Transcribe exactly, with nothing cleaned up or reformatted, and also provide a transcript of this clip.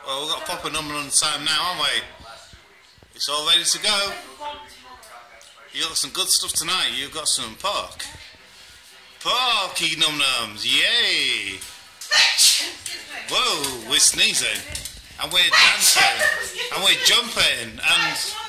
Well, we've got to pop a number on the time now, haven't we? It's all ready to go. You've got some good stuff tonight. You've got some pork. Porky num nums, yay! Whoa, we're sneezing. And we're dancing. And we're jumping. And